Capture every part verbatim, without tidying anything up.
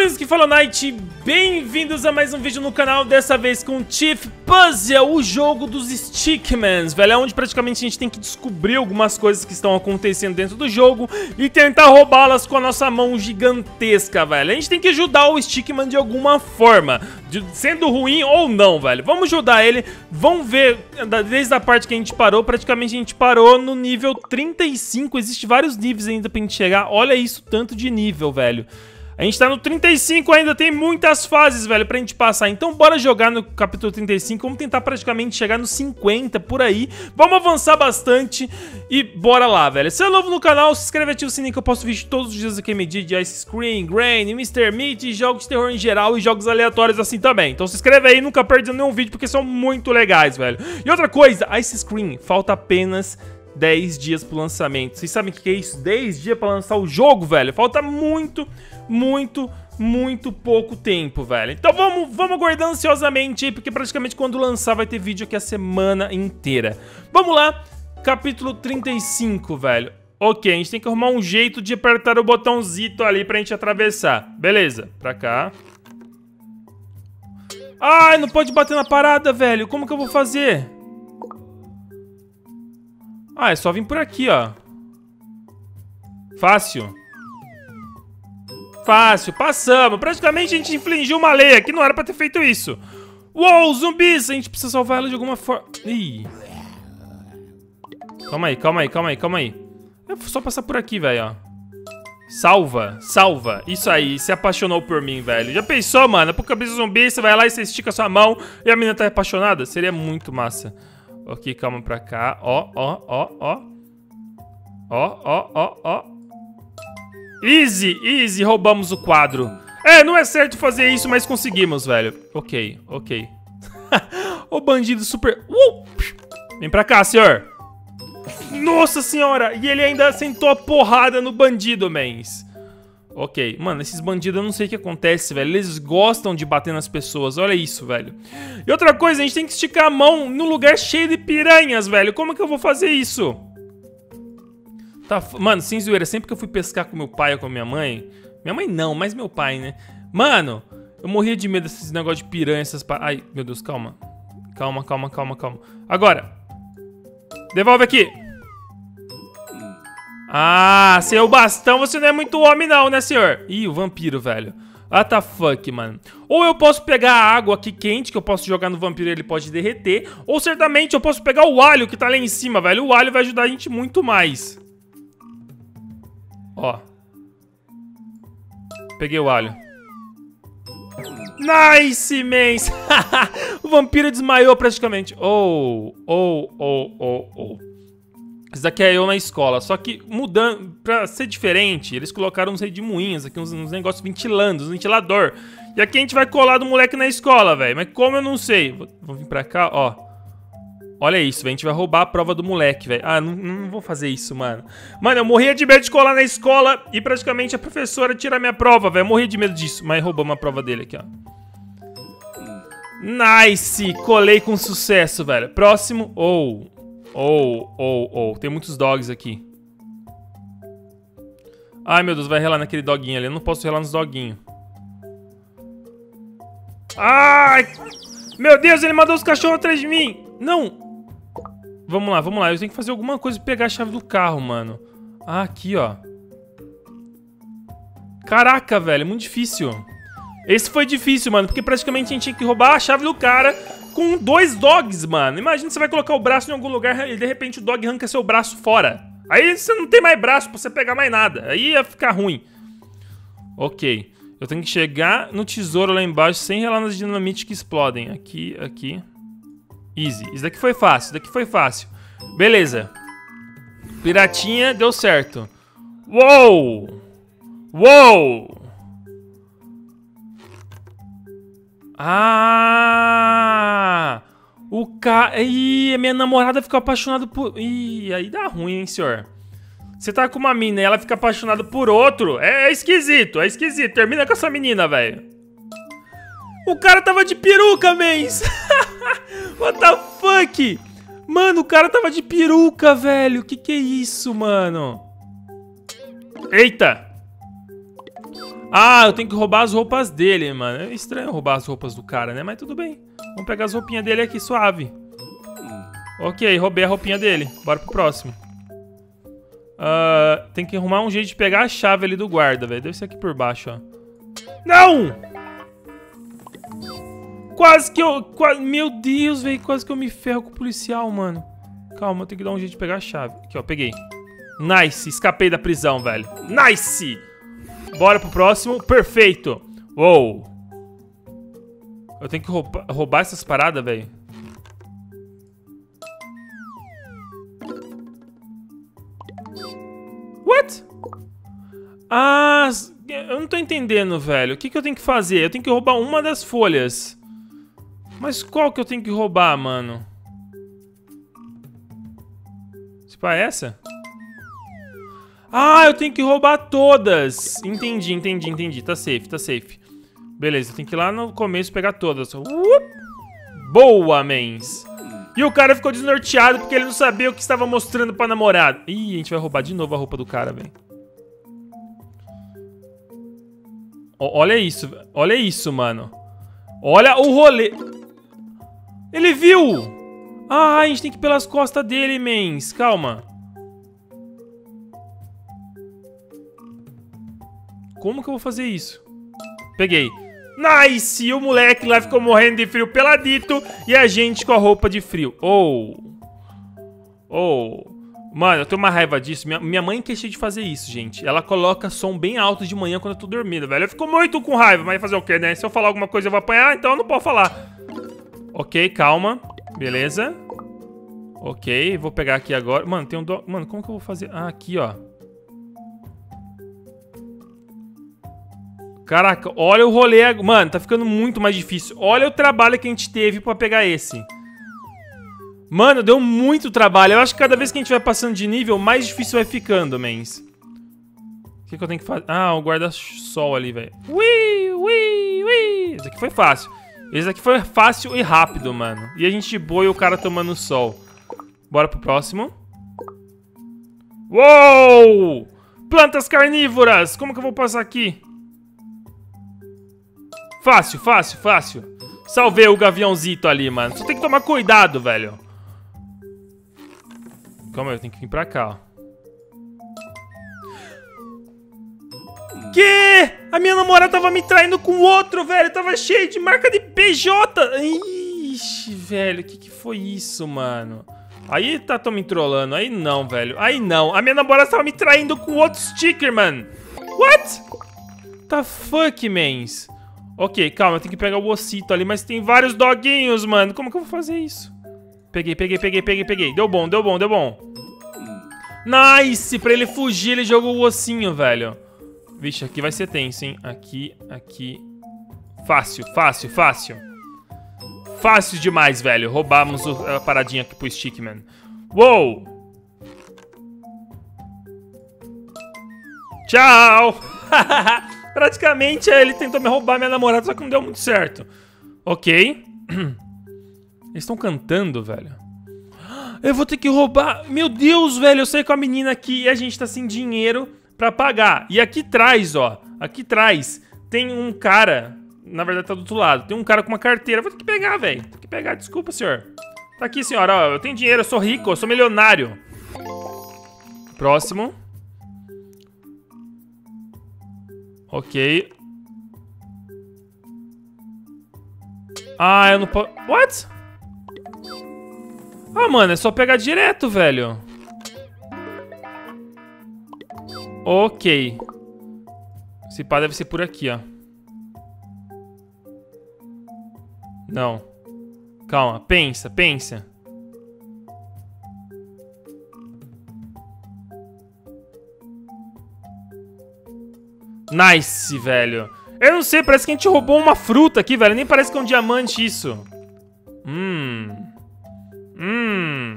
amigos que falam Night, bem-vindos a mais um vídeo no canal, dessa vez com Thief Puzzle, o jogo dos Stickmans, velho, é onde praticamente a gente tem que descobrir algumas coisas que estão acontecendo dentro do jogo e tentar roubá-las com a nossa mão gigantesca, velho. A gente tem que ajudar o Stickman de alguma forma, de, sendo ruim ou não, velho. Vamos ajudar ele, vamos ver, desde a parte que a gente parou, praticamente a gente parou no nível trinta e cinco, existe vários níveis ainda pra gente chegar, olha isso, tanto de nível, velho. A gente tá no trinta e cinco ainda, tem muitas fases, velho, pra gente passar. Então bora jogar no capítulo trinta e cinco, vamos tentar praticamente chegar no cinquenta, por aí. Vamos avançar bastante e bora lá, velho. Se é novo no canal, se inscreve e ativa o sininho que eu posto vídeo todos os dias aqui, meio-dia de Ice Screen, Grain, mister Meat, jogos de terror em geral e jogos aleatórios assim também. Então se inscreve aí, nunca perde nenhum vídeo porque são muito legais, velho. E outra coisa, Ice Screen, falta apenas dez dias pro lançamento. Vocês sabem o que é isso? dez dias pra lançar o jogo, velho. Falta muito, muito, muito pouco tempo, velho. Então vamos, vamos aguardar ansiosamente aí, porque praticamente quando lançar vai ter vídeo aqui a semana inteira. Vamos lá, capítulo trinta e cinco, velho. Ok, a gente tem que arrumar um jeito de apertar o botãozito ali pra gente atravessar. Beleza, pra cá. Ai, não pode bater na parada, velho. Como que eu vou fazer? Ah, é só vir por aqui, ó. Fácil. Fácil, passamos. Praticamente a gente infligiu uma lei aqui, não era pra ter feito isso. Uou, zumbis! A gente precisa salvar ela de alguma forma. Ih. Calma aí, calma aí, calma aí, calma aí. É só passar por aqui, velho, ó. Salva, salva. Isso aí, se apaixonou por mim, velho. Já pensou, mano? Por cabeça zumbi, você vai lá e você estica sua mão e a menina tá apaixonada? Seria muito massa. Ok, calma pra cá. Ó, ó, ó, ó. Ó, ó, ó, ó. Easy, easy, roubamos o quadro. É, não é certo fazer isso, mas conseguimos, velho. Ok, ok. O bandido super... Uh! Vem pra cá, senhor. Nossa senhora! E ele ainda sentou a porrada no bandido, mens. Ok, mano, esses bandidos eu não sei o que acontece, velho. Eles gostam de bater nas pessoas, olha isso, velho. E outra coisa, a gente tem que esticar a mão num lugar cheio de piranhas, velho. Como que eu vou fazer isso? Tá, mano, sem zoeira, sempre que eu fui pescar com meu pai ou com minha mãe... Minha mãe não, mas meu pai, né? Mano, eu morria de medo desses negócios de piranha, essas... Ai, meu Deus, calma. Calma, calma, calma, calma. Agora. Devolve aqui. Ah, sem o bastão você não é muito homem não, né, senhor? Ih, o vampiro, velho. What the fuck, mano. Ou eu posso pegar a água aqui quente, que eu posso jogar no vampiro e ele pode derreter. Ou certamente eu posso pegar o alho que tá lá em cima, velho. O alho vai ajudar a gente muito mais. Ó. Peguei o alho. Nice, mens. O vampiro desmaiou praticamente. Oh, oh, oh, oh, oh. Isso daqui é eu na escola, só que mudando, pra ser diferente, eles colocaram uns redemoinhos aqui, uns, uns negócios ventilando, uns ventilador. E aqui a gente vai colar do moleque na escola, velho. Mas como eu não sei. Vou, vou vir pra cá, ó. Olha isso, velho. A gente vai roubar a prova do moleque, velho. Ah, não, não vou fazer isso, mano. Mano, eu morria de medo de colar na escola e praticamente a professora tira minha prova, velho. Eu morria de medo disso, mas roubamos a prova dele aqui, ó. Nice! Colei com sucesso, velho. Próximo. Oh. Oh, oh, oh. Tem muitos dogs aqui. Ai, meu Deus, vai relar naquele doguinho ali. Eu não posso relar nos doguinhos. Ai! Meu Deus, ele mandou os cachorros atrás de mim. Não. Vamos lá, vamos lá. Eu tenho que fazer alguma coisa pra pegar a chave do carro, mano. Ah, aqui, ó. Caraca, velho. É muito difícil. Esse foi difícil, mano. Porque praticamente a gente tinha que roubar a chave do cara... Com dois dogs, mano. Imagina você vai colocar o braço em algum lugar e de repente o dog arranca seu braço fora. Aí você não tem mais braço pra você pegar mais nada. Aí ia ficar ruim. Ok. Eu tenho que chegar no tesouro lá embaixo sem relar nas dinamites que explodem. Aqui, aqui. Easy. Isso daqui foi fácil. Isso daqui foi fácil. Beleza. Piratinha, deu certo. Uou! Uou! Ah! O cara... Ih, minha namorada ficou apaixonada por... Ih, aí dá ruim, hein, senhor? Você tá com uma mina e ela fica apaixonada por outro? É, é esquisito, é esquisito. Termina com essa menina, velho. O cara tava de peruca, mens. What the fuck? Mano, o cara tava de peruca, velho. Que que é isso, mano? Eita! Ah, eu tenho que roubar as roupas dele, mano. É estranho roubar as roupas do cara, né? Mas tudo bem. Vamos pegar as roupinhas dele aqui, suave. Ok, roubei a roupinha dele. Bora pro próximo. Uh, tem que arrumar um jeito de pegar a chave ali do guarda, velho. Deve ser aqui por baixo, ó. Não! Quase que eu... Quase, meu Deus, velho. Quase que eu me ferro com o policial, mano. Calma, eu tenho que dar um jeito de pegar a chave. Aqui, ó. Peguei. Nice. Escapei da prisão, velho. Nice! Bora pro próximo. Perfeito. Uou. Eu tenho que roubar, roubar essas paradas, velho. What? Ah, eu não tô entendendo, velho. O que que eu tenho que fazer? Eu tenho que roubar uma das folhas. Mas qual que eu tenho que roubar, mano? Tipo, é essa? Ah, eu tenho que roubar todas. Entendi, entendi, entendi. Tá safe, tá safe. Beleza, eu tenho que ir lá no começo e pegar todas. Uh! Boa, mens. E o cara ficou desnorteado porque ele não sabia o que estava mostrando pra namorada. Ih, a gente vai roubar de novo a roupa do cara, velho. Olha isso, olha isso, mano. Olha o rolê. Ele viu! Ah, a gente tem que ir pelas costas dele, mens. Calma. Como que eu vou fazer isso? Peguei. Nice! E o moleque lá ficou morrendo de frio peladito. E a gente com a roupa de frio. Oh. Oh. Mano, eu tenho uma raiva disso. Minha, minha mãe que é cheia de fazer isso, gente. Ela coloca som bem alto de manhã quando eu tô dormindo, velho. Eu fico muito com raiva, mas fazer o quê, né? Se eu falar alguma coisa eu vou apanhar, então eu não posso falar. Ok, calma. Beleza. Ok, vou pegar aqui agora. Mano, tem um... Do... Mano, como que eu vou fazer? Ah, aqui, ó. Caraca, olha o rolê. Mano, tá ficando muito mais difícil. Olha o trabalho que a gente teve pra pegar esse. Mano, deu muito trabalho. Eu acho que cada vez que a gente vai passando de nível, mais difícil vai ficando, mens. O que, que eu tenho que fazer? Ah, o guarda-sol ali, velho. Ui, ui, ui. Esse aqui foi fácil. Esse aqui foi fácil e rápido, mano. E a gente boa e o cara tomando sol. Bora pro próximo. Uou! Plantas carnívoras. Como que eu vou passar aqui? Fácil, fácil, fácil. Salvei o gaviãozito ali, mano. Só tem que tomar cuidado, velho. Calma aí, eu tenho que vir pra cá, ó. Que? A minha namorada tava me traindo com o outro, velho. Tava cheio de marca de P J. Ixi, velho. O que que foi isso, mano? Aí tá tão me trollando. Aí não, velho. Aí não. A minha namorada tava me traindo com outro sticker, mano. What? The fuck, mens? Ok, calma. Eu tenho que pegar o ossito ali. Mas tem vários doguinhos, mano. Como que eu vou fazer isso? Peguei, peguei, peguei, peguei, peguei. Deu bom, deu bom, deu bom. Nice! Pra ele fugir, ele jogou o ossinho, velho. Vixe, aqui vai ser tenso, hein? Aqui, aqui. Fácil, fácil, fácil. Fácil demais, velho. Roubamos a paradinha aqui pro Stickman. Uou! Tchau! Praticamente ele tentou me roubar minha namorada, só que não deu muito certo. Ok. Eles estão cantando, velho. Eu vou ter que roubar. Meu Deus, velho. Eu saí com a menina aqui e a gente tá sem dinheiro pra pagar. E aqui atrás, ó. Aqui atrás tem um cara. Na verdade tá do outro lado. Tem um cara com uma carteira. Eu vou ter que pegar, velho. Tem que pegar. Desculpa, senhor. Tá aqui, senhora. Ó, eu tenho dinheiro. Eu sou rico. Eu sou milionário. Próximo. Ok. Ah, eu não posso... What? Ah, mano, é só pegar direto, velho. Ok. Esse pá deve ser por aqui, ó. Não. Calma, pensa, pensa. Nice, velho. Eu não sei, parece que a gente roubou uma fruta aqui, velho. Nem parece que é um diamante isso. Hum... Hum.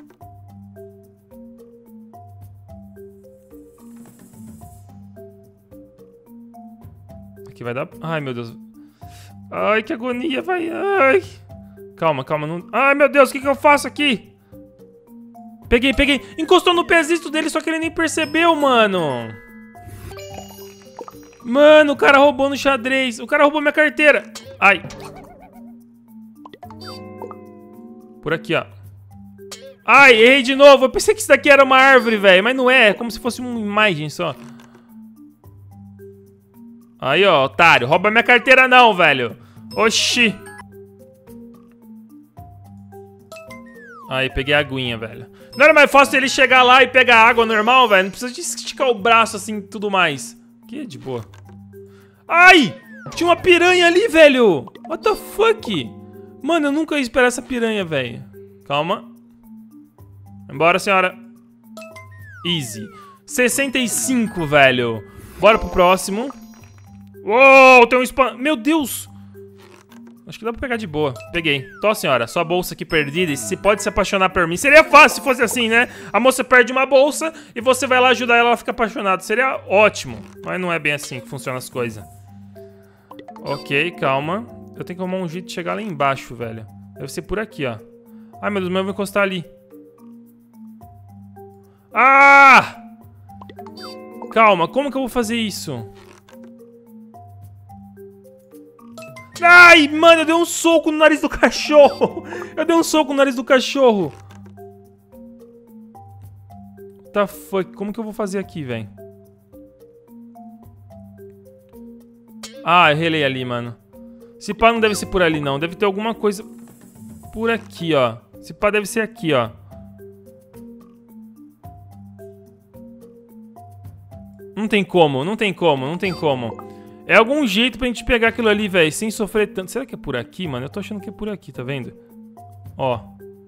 Aqui vai dar... Ai, meu Deus. Ai, que agonia, vai. Ai. Calma, calma. Não... Ai, meu Deus, o que que eu faço aqui? Peguei, peguei. Encostou no pezisto dele, só que ele nem percebeu, mano. Mano, o cara roubou no xadrez. O cara roubou minha carteira. Ai. Por aqui, ó. Ai, errei de novo. Eu pensei que isso daqui era uma árvore, velho. Mas não é. É como se fosse uma imagem só. Aí, ó, otário. Rouba minha carteira não, velho. Oxi. Aí, peguei a aguinha, velho. Não era mais fácil ele chegar lá e pegar água normal, velho? Não precisa de esticar o braço assim e tudo mais. Que de boa. Ai! Tinha uma piranha ali, velho. What the fuck? Mano, eu nunca ia esperar essa piranha, velho. Calma. Embora, senhora. Easy. sessenta e cinco, velho. Bora pro próximo. Uou, tem um spam... Meu Deus. Acho que dá pra pegar de boa. Peguei. Tô, senhora. Sua bolsa aqui perdida. E você pode se apaixonar por mim. Seria fácil se fosse assim, né? A moça perde uma bolsa e você vai lá ajudar ela, ela fica apaixonada. Seria ótimo. Mas não é bem assim que funcionam as coisas. Ok, calma. Eu tenho que arrumar um jeito de chegar lá embaixo, velho. Deve ser por aqui, ó. Ai, meu Deus, mas eu vou encostar ali. Ah! Calma, como que eu vou fazer isso? Ai, mano, eu dei um soco no nariz do cachorro. Eu dei um soco no nariz do cachorro. Tá, fuck, como que eu vou fazer aqui, velho? Ah, eu relei ali, mano. Se pá, não deve ser por ali, não. Deve ter alguma coisa por aqui, ó. Se pá, deve ser aqui, ó. Não tem como, não tem como, não tem como. É algum jeito pra gente pegar aquilo ali, velho, sem sofrer tanto. Será que é por aqui, mano? Eu tô achando que é por aqui, tá vendo? Ó.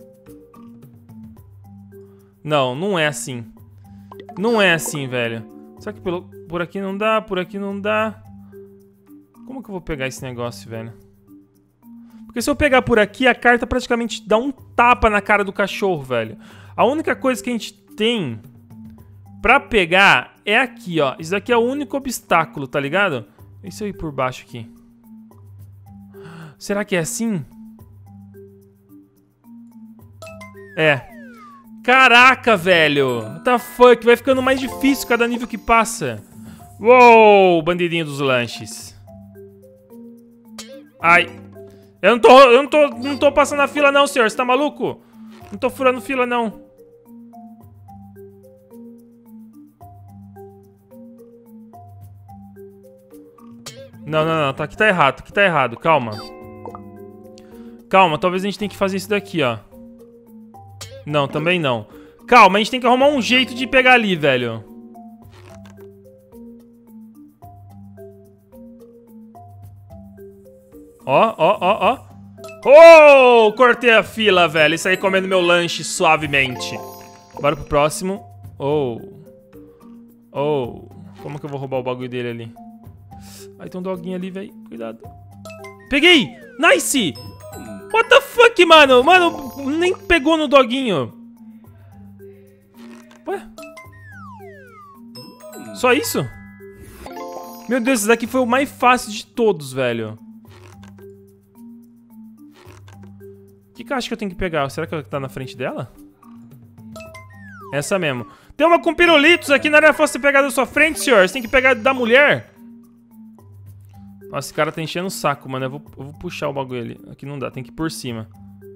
Não, não é assim. Não é assim, velho. Será que pelo... por aqui não dá? Por aqui não dá? Como que eu vou pegar esse negócio, velho? Porque se eu pegar por aqui, a carta praticamente dá um tapa na cara do cachorro, velho. A única coisa que a gente tem pra pegar é aqui, ó. Isso daqui é o único obstáculo, tá ligado? E se eu ir por baixo aqui? Será que é assim? É. Caraca, velho. What the fuck? Vai ficando mais difícil cada nível que passa. Uou, bandidinho dos lanches. Ai. Eu não tô, eu não tô, não tô passando a fila não, senhor. Você tá maluco? Não tô furando fila, não. Não, não, não. Tá, aqui tá errado. Aqui tá errado. Calma. Calma. Talvez a gente tenha que fazer isso daqui, ó. Não, também não. Calma. A gente tem que arrumar um jeito de pegar ali, velho. Ó, ó, ó, ó. Oh! Cortei a fila, velho. E saí comendo meu lanche suavemente. Bora pro próximo. Oh. Oh. Como que eu vou roubar o bagulho dele ali? Ai, tem um doguinho ali, velho. Cuidado. Peguei! Nice! What the fuck, mano? Mano, nem pegou no doguinho. Ué? Só isso? Meu Deus, esse daqui foi o mais fácil de todos, velho. Que caixa que eu tenho que pegar? Será que ela tá na frente dela? Essa mesmo. Tem uma com pirulitos aqui, não era fácil pegar da sua frente, senhor. Você tem que pegar da mulher. Nossa, esse cara tá enchendo o saco, mano. Eu vou, eu vou puxar o bagulho ali. Aqui não dá, tem que ir por cima.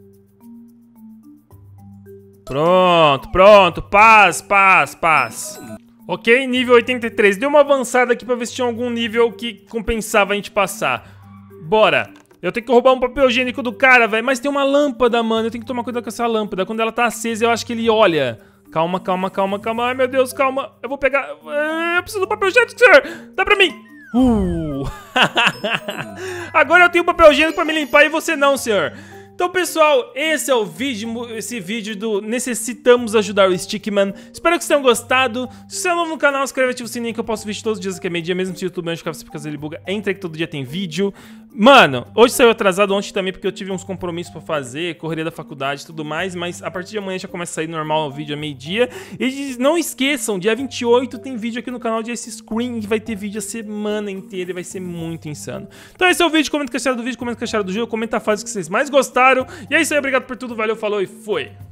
Pronto, pronto. Paz, paz, paz. Ok, nível oitenta e três. Deu uma avançada aqui pra ver se tinha algum nível que compensava a gente passar. Bora. Eu tenho que roubar um papel higiênico do cara, velho. Mas tem uma lâmpada, mano. Eu tenho que tomar cuidado com essa lâmpada. Quando ela tá acesa, eu acho que ele olha. Calma, calma, calma, calma. Ai, meu Deus, calma. Eu vou pegar... Eu preciso do papel higiênico, senhor. Dá pra mim. Uh. Agora eu tenho papel higiênico pra me limpar e você não, senhor. Então, pessoal, esse é o vídeo, esse vídeo do Necessitamos Ajudar o Stickman. Espero que vocês tenham gostado. Se você é novo no canal, inscreve e ativa o sininho que eu posto vídeo todos os dias aqui é meio-dia, mesmo se o YouTube não ficar por causa dele buga. Entra que todo dia tem vídeo. Mano, hoje saiu atrasado, ontem também, porque eu tive uns compromissos pra fazer, correria da faculdade e tudo mais, mas a partir de amanhã já começa a sair normal o vídeo a meio-dia. E não esqueçam, dia vinte e oito tem vídeo aqui no canal de Ice Screen, que vai ter vídeo a semana inteira e vai ser muito insano. Então esse é o vídeo, comenta o que acharam do vídeo, comenta o que acharam do jogo, comenta a fase que vocês mais gostaram. E é isso aí, obrigado por tudo, valeu, falou e foi!